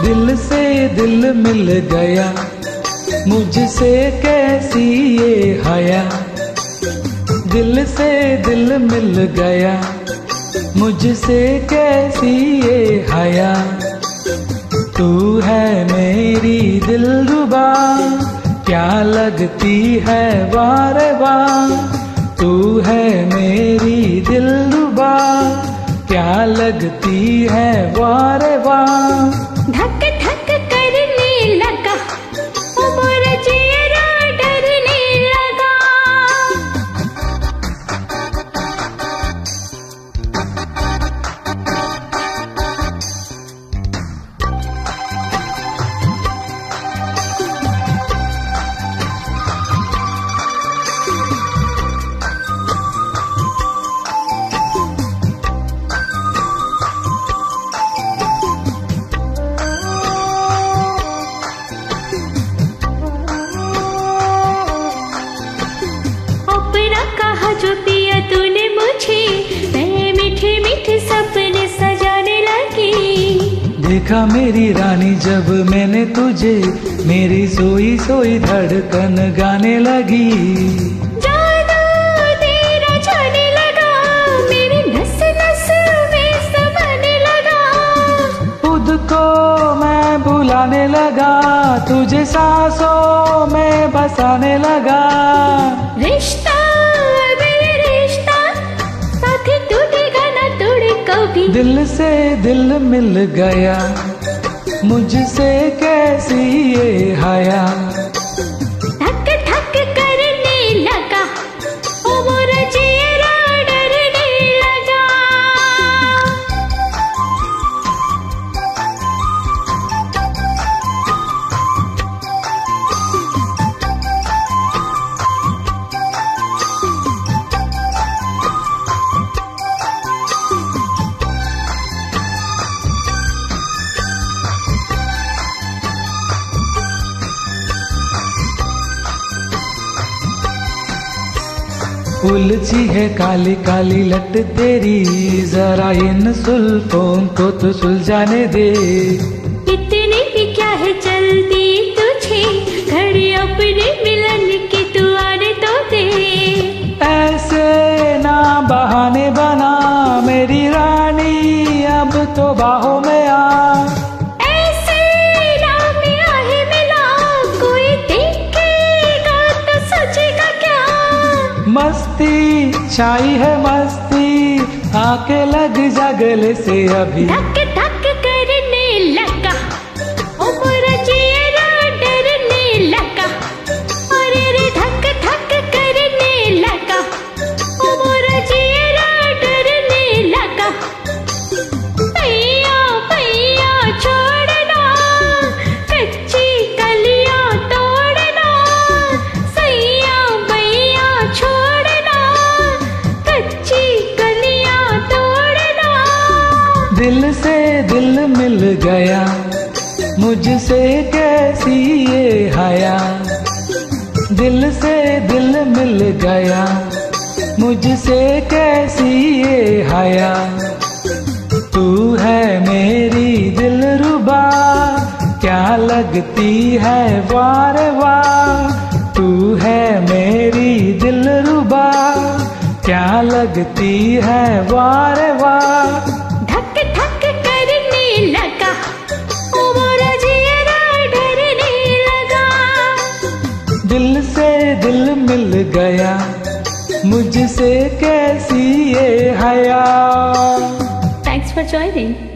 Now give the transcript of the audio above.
दिल से दिल मिल गया, मुझसे कैसी ये हया। दिल से दिल मिल गया, मुझसे कैसी ये हया। तू है मेरी दिलरुबा, क्या लगती है बार बार। तू है मेरी दिलरुबा, क्या लगती है बार बार। धक धक करने लगा, उमर चेहरा डरने लगा। जो पिया तूने मुझे, मैं मीठे मीठे सपने सजाने लगी। देखा मेरी रानी जब मैंने तुझे, मेरी सोई सोई धड़कन गाने लगी। जादू तेरा छाने लगा, मेरी नस नस में समाने लगा। खुद को मैं भुलाने लगा, तुझे सांसों में बसाने लगा। रिश्ता दिल से दिल मिल गया, मुझसे कैसी ये हया। धक धक करने लगा, उमर चेहरा डरने लगा। उलझी है काली काली लट तेरी, जरा इन सुल्फों को तो सुलझाने दे। इतनी भी क्या है चलती तुझे, घड़ी अपने मिलन की तू आने तो दे। ऐसे ना बहाने बना मेरी रानी, अब तो बाहों में आ। ऐसे ना में आहे मिला, कोई देखेगा तो सोचेगा क्या। मस्ती छाई है मस्ती, आके लग जा गले से अभी। धक धक करने लगा, उमर चेहरा डरने लगा। अरे रे धक धक करने लगा, उमर चेहरा डरने लगा। पैया पैया छोड़ना, कच्ची कलियां तोड़ना। सैया पैया छोड़ना, कच्ची कलियां तोड़ना। दिल से दिल मिल गया, मुझसे कैसी ये हया। दिल से दिल मिल गया, मुझसे कैसी ये हया। तू है मेरी दिलरुबा, क्या लगती है वार वार। तू है मेरी दिलरुबा, क्या लगती है वार वार। धक धक करने लगा, उमर चेहरा डरने लगा। दिल से दिल मिल गया, मुझसे कैसी ये हया। Thanks for joining.